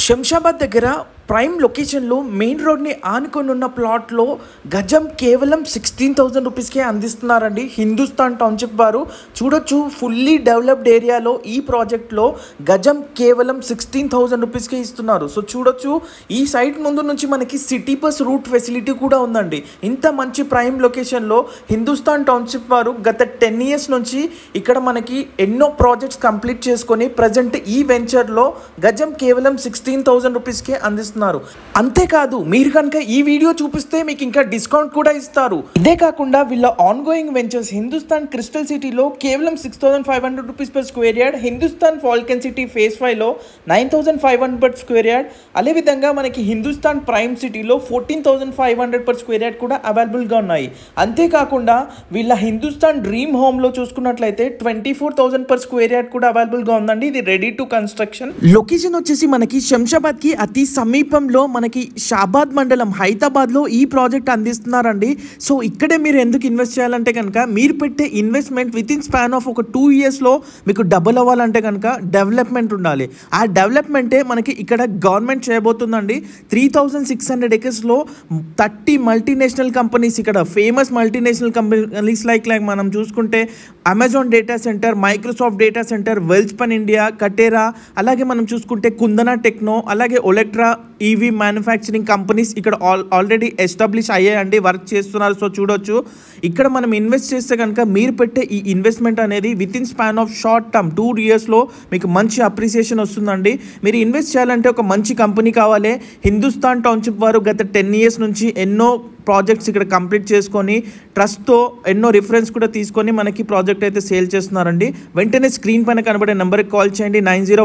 శంషాబాద్ దగ్గర ప్రైమ్ లొకేషన్లో మెయిన్ రోడ్ని ఆనుకొని ఉన్న ప్లాట్లో గజం కేవలం 16,000 రూపీస్కే అందిస్తున్నారండి హిందుస్థాన్ టౌన్షిప్ వారు. చూడొచ్చు, ఫుల్లీ డెవలప్డ్ ఏరియాలో ఈ ప్రాజెక్ట్లో గజం కేవలం 16,000 రూపీస్కే ఇస్తున్నారు. సో చూడొచ్చు, ఈ సైట్ ముందు నుంచి మనకి సిటీ బస్ రూట్ ఫెసిలిటీ కూడా ఉందండి. ఇంత మంచి ప్రైమ్ లొకేషన్లో హిందుస్థాన్ టౌన్షిప్ వారు గత 10 years నుంచి ఇక్కడ మనకి ఎన్నో ప్రాజెక్ట్స్ కంప్లీట్ చేసుకొని ప్రజెంట్ ఈ వెంచర్లో గజం కేవలం 16,000 రూపీస్కే అందిస్తున్నారు. అంతేకాదు, మీరు కనుక ఈ వీడియో చూపిస్తే మీకు ఇంకా డిస్కౌంట్ కూడా ఇస్తారు. ఇదే కాకుండా వీళ్ళ ongoing ventures Hindustan crystal సిటీలో కేవలం 6,500 rupees per square yard, Hindustan falcon city phase 5లో 9,500 స్క్వేర్ యార్డ్, అదేవిధంగా మనకి హిందుస్థాన్ ప్రైమ్ సిటీలో 14,500 పర్ స్క్వేర్ యార్డ్ కూడా అవైలబుల్గా ఉన్నాయి. అంతేకాకుండా వీళ్ళ హిందుస్థాన్ డ్రీమ్ హోమ్లో చూసుకున్నట్లయితే 24,000 పర్ స్క్వేర్ యార్డ్ కూడా అవైలబుల్గా ఉందండి. ఇది రెడీ టు కన్స్ట్రక్షన్. లొకేషన్ వచ్చేసి మనకి శంషాబాద్కి అతి సమీపంలో మనకి షాబాద్ మండలం హైదరాబాద్లో ఈ ప్రాజెక్ట్ అందిస్తున్నారండి. సో ఇక్కడే మీరు ఎందుకు ఇన్వెస్ట్ చేయాలంటే కనుక మీరు పెట్టే investment within span of ఒక 2 yearsలో మీకు డబుల్ అవ్వాలంటే కనుక డెవలప్మెంట్ ఉండాలి. ఆ డెవలప్మెంటే మనకి ఇక్కడ గవర్నమెంట్ చేయబోతుందండి. 3,600 acresలో 30 మల్టీనేషనల్ కంపెనీస్, ఇక్కడ ఫేమస్ మల్టీనేషనల్ కంపెనీస్ లైక్ మనం చూసుకుంటే Amazon data centre, Microsoft data centre, Welspun India, Katera, అలాగే మనం చూసుకుంటే కుందనా టెక్నో, అలాగే ఒలెక్ట్రా ఈవీ మ్యానుఫ్యాక్చరింగ్ కంపెనీస్ ఇక్కడ ఆల్రెడీ ఎస్టాబ్లిష్ అయ్యాయండి, వర్క్ చేస్తున్నారు. సో చూడొచ్చు, ఇక్కడ మనం ఇన్వెస్ట్ చేస్తే కనుక మీరు పెట్టే ఈ ఇన్వెస్ట్మెంట్ అనేది within span of short term 2 yearsలో మీకు మంచి అప్రిసియేషన్ వస్తుందండి. మీరు ఇన్వెస్ట్ చేయాలంటే ఒక మంచి కంపెనీ కావాలి. హిందుస్థాన్ టౌన్షిప్ వారు గత 10 years నుంచి ఎన్నో ప్రాజెక్ట్స్ ఇక్కడ కంప్లీట్ చేసుకొని ట్రస్ట్తో ఎన్నో రిఫరెన్స్ కూడా తీసుకొని మనకి ప్రాజెక్ట్ అయితే సేల్ చేస్తున్నారండి. వెంటనే స్క్రీన్ పైన కనబడే నెంబర్కి కాల్ చేయండి,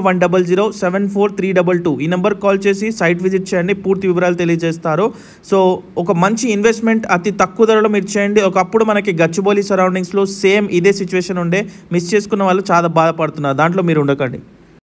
9010074322. ఈ నెంబర్కి కాల్ చేసి సైట్ విజిట్ చేయండి, పూర్తి వివరాలు తెలియజేస్తారు. సో ఒక మంచి ఇన్వెస్ట్మెంట్ అతి తక్కువ ధరలో మీరు చేయండి. ఒకప్పుడు మనకి గచ్చిబౌలి సరౌండింగ్స్లో సేమ్ ఇదే సిచ్యువేషన్ ఉండే, మిస్ చేసుకున్న వాళ్ళు చాలా బాధపడుతున్నారు. దాంట్లో మీరు ఉండకండి.